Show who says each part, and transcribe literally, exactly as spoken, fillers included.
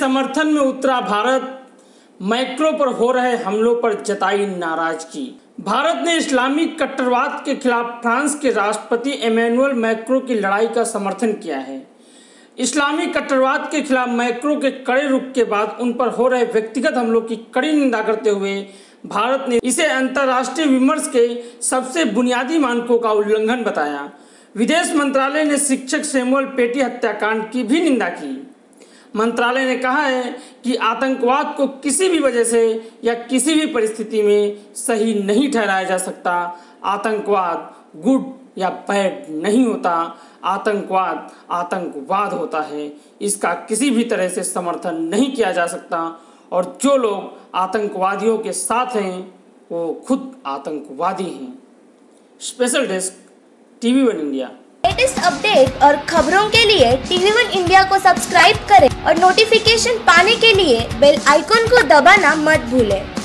Speaker 1: समर्थन में उतरा भारत, मैक्रो पर हो रहे हमलों पर जताई नाराजगी। भारत ने इस्लामी कट्टरवाद के खिलाफ फ्रांस के राष्ट्रपति इमैनुअल मैक्रों की लड़ाई का समर्थन किया है। इस्लामी कट्टरवाद के खिलाफ मैक्रों के कड़े रुख के बाद उन पर हो रहे व्यक्तिगत हमलों की कड़ी निंदा करते हुए भारत ने इसे अंतर्राष्ट्रीय विमर्श के सबसे बुनियादी मानकों का उल्लंघन बताया। विदेश मंत्रालय ने शिक्षक सैमुअल पेटी हत्याकांड की भी निंदा की। मंत्रालय ने कहा है कि आतंकवाद को किसी भी वजह से या किसी भी परिस्थिति में सही नहीं ठहराया जा सकता। आतंकवाद गुड या बैड नहीं होता, आतंकवाद आतंकवाद होता है। इसका किसी भी तरह से समर्थन नहीं किया जा सकता और जो लोग आतंकवादियों के साथ हैं वो खुद आतंकवादी हैं। Special desk TV one India.
Speaker 2: Latest update और खबरों के लिए टीवी वन इंडिया को सब्सक्राइब करें और नोटिफिकेशन पाने के लिए बेल आइकॉन को दबाना मत भूलें।